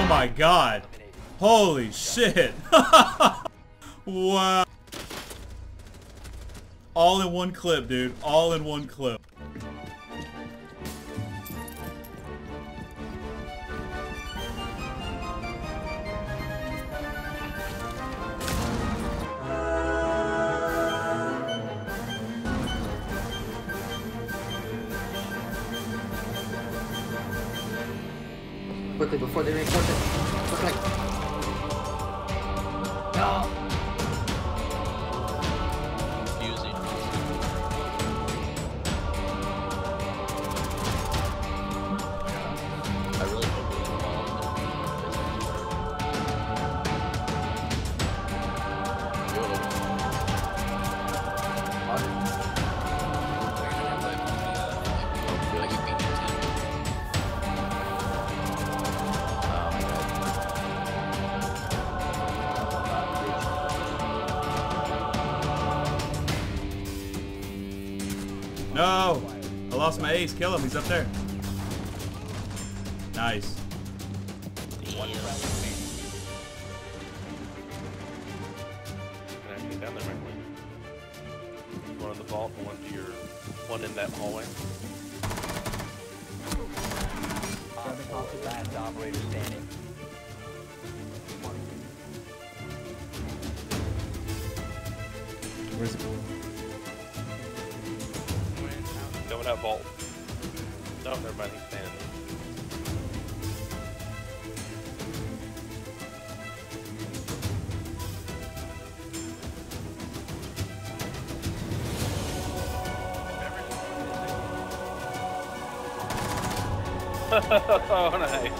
my god. Holy shit. Wow. All in one clip, dude. All in one clip. Quickly before they reinforce it. Quickly. No. Confusing. I really hope it's No! I lost my ace. Kill him. He's up there. Nice. Can I get down there right away? One in the vault and one in that hallway. Last operator standing. Where's it? Go in that vault. No, never mind. He's standing. Oh, nice.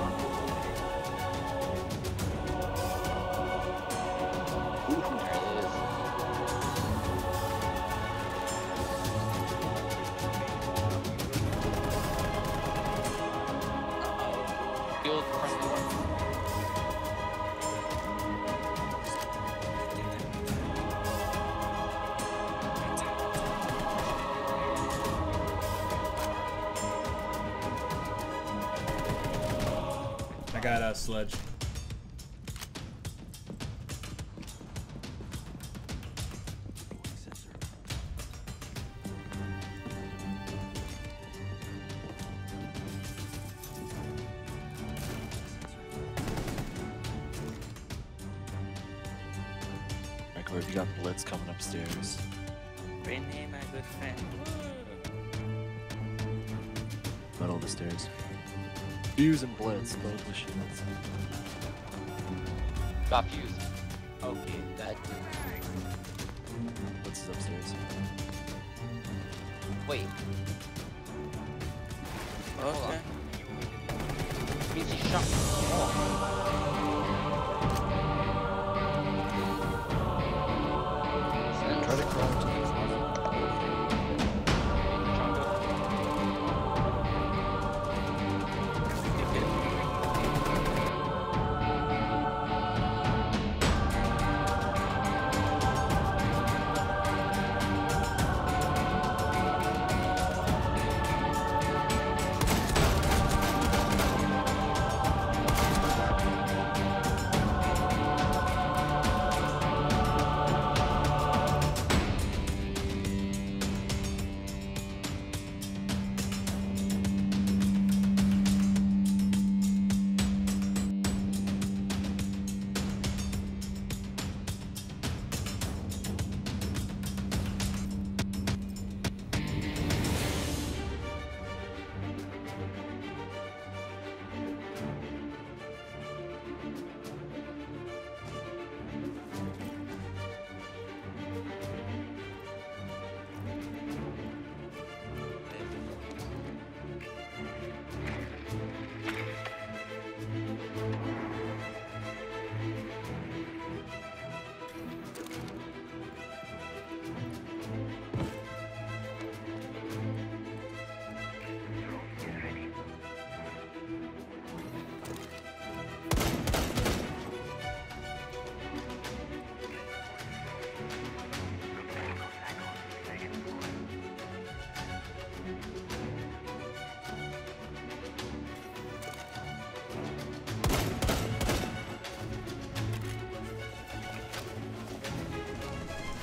I got a sledge. Microwave, you got Blitz coming upstairs. Renee, my good friend. Middle of the stairs. Fuse and Blitz, both with shields. Got fused. Okay, that. Blitz is upstairs. Wait. Okay. Means he shot. Try to crawl to the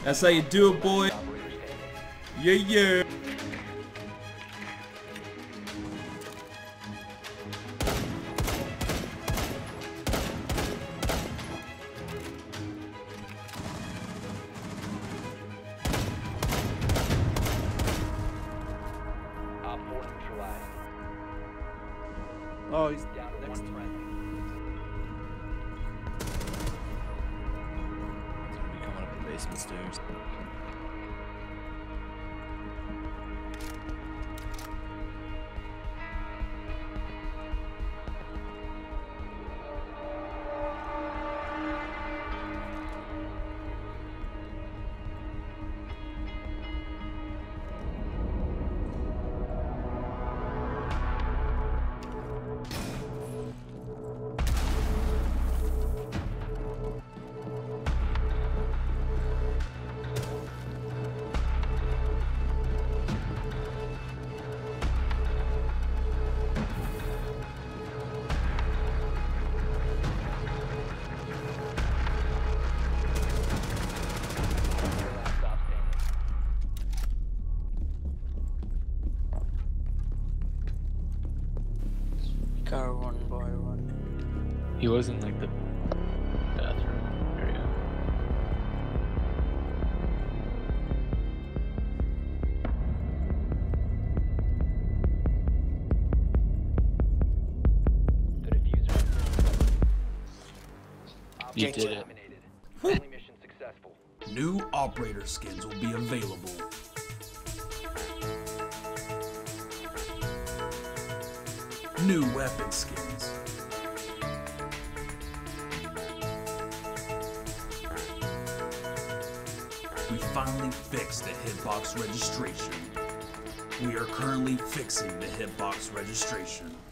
That's how you do it, boy. Yeah, yeah. Oh, he's Down to next one to me. friendly. He's gonna be coming up the basement stairs. Car one by one. He was in like the bathroom area. The diffuser. You did it. Friendly mission successful. New operator skins will be available. New weapon skins. We finally fixed the hitbox registration. We are currently fixing the hitbox registration.